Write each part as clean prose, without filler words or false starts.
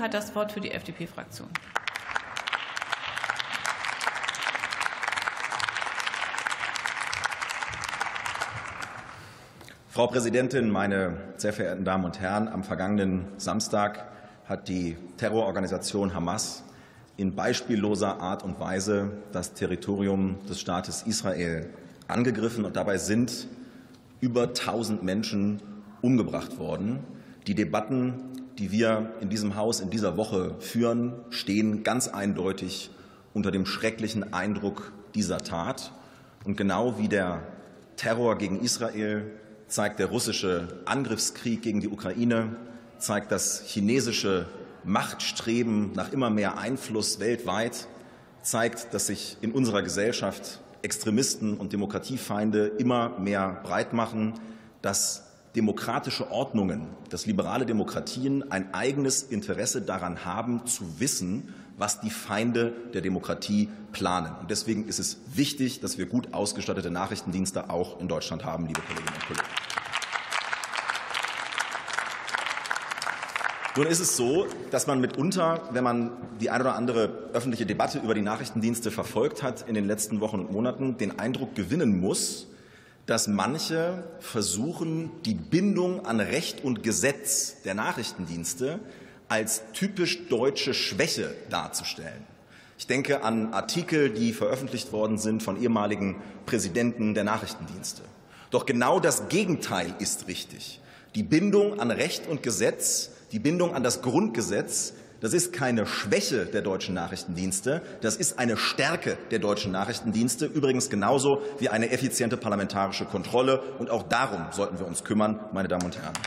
hat das Wort für die FDP-Fraktion. Frau Präsidentin, meine sehr verehrten Damen und Herren! Am vergangenen Samstag hat die Terrororganisation Hamas in beispielloser Art und Weise das Territorium des Staates Israel angegriffen, und dabei sind über 1000 Menschen umgebracht worden. Die Debatten, die wir in diesem Haus in dieser Woche führen, stehen ganz eindeutig unter dem schrecklichen Eindruck dieser Tat. Und genau wie der Terror gegen Israel zeigt der russische Angriffskrieg gegen die Ukraine, zeigt das chinesische Machtstreben nach immer mehr Einfluss weltweit, zeigt, dass sich in unserer Gesellschaft Extremisten und Demokratiefeinde immer mehr breit machen, dass demokratische Ordnungen, dass liberale Demokratien ein eigenes Interesse daran haben, zu wissen, was die Feinde der Demokratie planen. Und deswegen ist es wichtig, dass wir gut ausgestattete Nachrichtendienste auch in Deutschland haben, liebe Kolleginnen und Kollegen. Nun ist es so, dass man mitunter, wenn man die eine oder andere öffentliche Debatte über die Nachrichtendienste verfolgt hat in den letzten Wochen und Monaten, den Eindruck gewinnen muss, dass manche versuchen, die Bindung an Recht und Gesetz der Nachrichtendienste als typisch deutsche Schwäche darzustellen. Ich denke an Artikel, die veröffentlicht worden sind von ehemaligen Präsidenten der Nachrichtendienste. Doch genau das Gegenteil ist richtig. Die Bindung an Recht und Gesetz, die Bindung an das Grundgesetz, das ist keine Schwäche der deutschen Nachrichtendienste, das ist eine Stärke der deutschen Nachrichtendienste, übrigens genauso wie eine effiziente parlamentarische Kontrolle. Und auch darum sollten wir uns kümmern, meine Damen und Herren.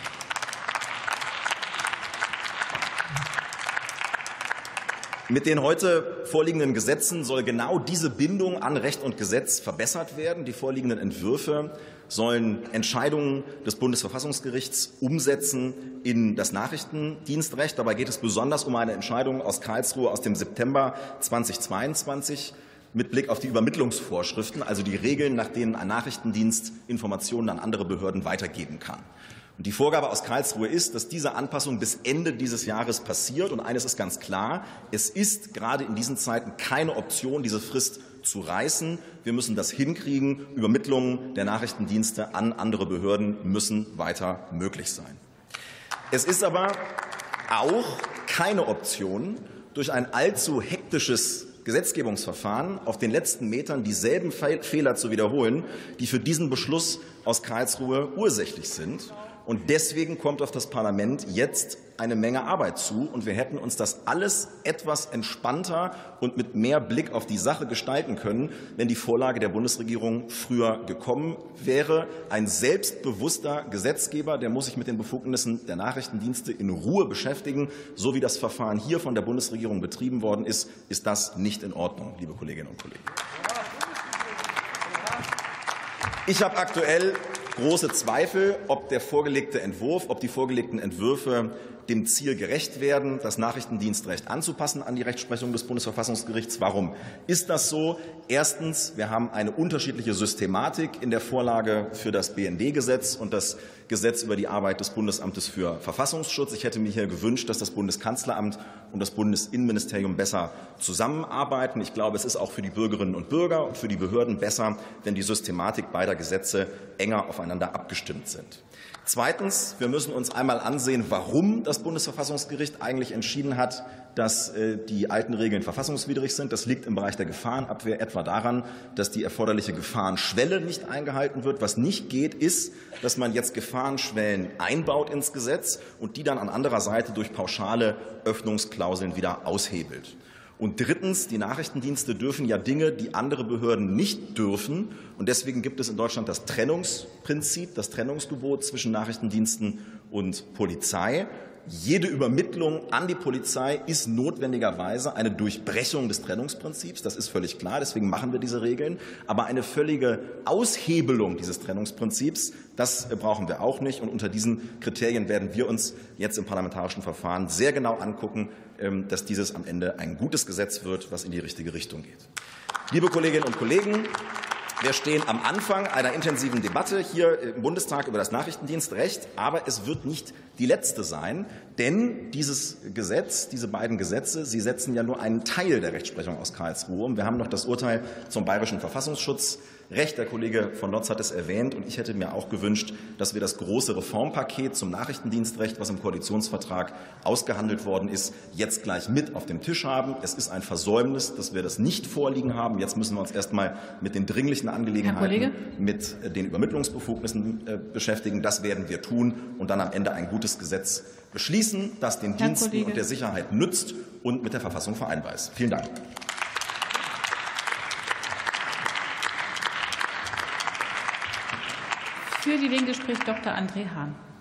Mit den heute vorliegenden Gesetzen soll genau diese Bindung an Recht und Gesetz verbessert werden. Die vorliegenden Entwürfe sollen Entscheidungen des Bundesverfassungsgerichts umsetzen in das Nachrichtendienstrecht. Dabei geht es besonders um eine Entscheidung aus Karlsruhe aus dem September 2022 mit Blick auf die Übermittlungsvorschriften, also die Regeln, nach denen ein Nachrichtendienst Informationen an andere Behörden weitergeben kann. Und die Vorgabe aus Karlsruhe ist, dass diese Anpassung bis Ende dieses Jahres passiert. Und eines ist ganz klar: Es ist gerade in diesen Zeiten keine Option, diese Frist zu reißen. Wir müssen das hinkriegen. Übermittlungen der Nachrichtendienste an andere Behörden müssen weiter möglich sein. Es ist aber auch keine Option, durch ein allzu hektisches Gesetzgebungsverfahren auf den letzten Metern dieselben Fehler zu wiederholen, die für diesen Beschluss aus Karlsruhe ursächlich sind. Und deswegen kommt auf das Parlament jetzt eine Menge Arbeit zu. Und wir hätten uns das alles etwas entspannter und mit mehr Blick auf die Sache gestalten können, wenn die Vorlage der Bundesregierung früher gekommen wäre. Ein selbstbewusster Gesetzgeber, der muss sich mit den Befugnissen der Nachrichtendienste in Ruhe beschäftigen. So wie das Verfahren hier von der Bundesregierung betrieben worden ist, ist das nicht in Ordnung, liebe Kolleginnen und Kollegen. Ich habe aktuell große Zweifel, ob der vorgelegte Entwurf, ob die vorgelegten Entwürfe dem Ziel gerecht werden, das Nachrichtendienstrecht anzupassen an die Rechtsprechung des Bundesverfassungsgerichts. Warum ist das so? Erstens, wir haben eine unterschiedliche Systematik in der Vorlage für das BND-Gesetz und das Gesetz über die Arbeit des Bundesamtes für Verfassungsschutz. Ich hätte mir hier gewünscht, dass das Bundeskanzleramt und das Bundesinnenministerium besser zusammenarbeiten. Ich glaube, es ist auch für die Bürgerinnen und Bürger und für die Behörden besser, wenn die Systematik beider Gesetze enger aufeinander abgestimmt sind. Zweitens, wir müssen uns einmal ansehen, warum das Bundesverfassungsgericht eigentlich entschieden hat, dass die alten Regeln verfassungswidrig sind. Das liegt im Bereich der Gefahrenabwehr etwa daran, dass die erforderliche Gefahrenschwelle nicht eingehalten wird. Was nicht geht, ist, dass man jetzt Gefahrenschwellen einbaut ins Gesetz und die dann an anderer Seite durch pauschale Öffnungsklauseln wieder aushebelt. Und drittens, die Nachrichtendienste dürfen ja Dinge, die andere Behörden nicht dürfen. Und deswegen gibt es in Deutschland das Trennungsprinzip, das Trennungsgebot zwischen Nachrichtendiensten und Polizei. Jede Übermittlung an die Polizei ist notwendigerweise eine Durchbrechung des Trennungsprinzips. Das ist völlig klar. Deswegen machen wir diese Regeln. Aber eine völlige Aushebelung dieses Trennungsprinzips, das brauchen wir auch nicht. Und unter diesen Kriterien werden wir uns jetzt im parlamentarischen Verfahren sehr genau angucken, dass dieses am Ende ein gutes Gesetz wird, was in die richtige Richtung geht. Liebe Kolleginnen und Kollegen, Wir stehen am Anfang einer intensiven Debatte hier im Bundestag über das Nachrichtendienstrecht, aber es wird nicht die letzte sein, denn dieses Gesetz, diese beiden Gesetze, sie setzen ja nur einen Teil der Rechtsprechung aus Karlsruhe um. Wir haben noch das Urteil zum Bayerischen Verfassungsschutzrecht. Der Kollege von Lotz hat es erwähnt, und ich hätte mir auch gewünscht, dass wir das große Reformpaket zum Nachrichtendienstrecht, was im Koalitionsvertrag ausgehandelt worden ist, jetzt gleich mit auf dem Tisch haben. Es ist ein Versäumnis, dass wir das nicht vorliegen haben. Jetzt müssen wir uns erst mal mit den dringlichen Angelegenheiten, mit den Übermittlungsbefugnissen beschäftigen. Das werden wir tun und dann am Ende ein gutes Gesetz beschließen, das den Diensten und der Sicherheit nützt und mit der Verfassung vereinbar ist. Vielen Dank. Für die Linke spricht Dr. André Hahn.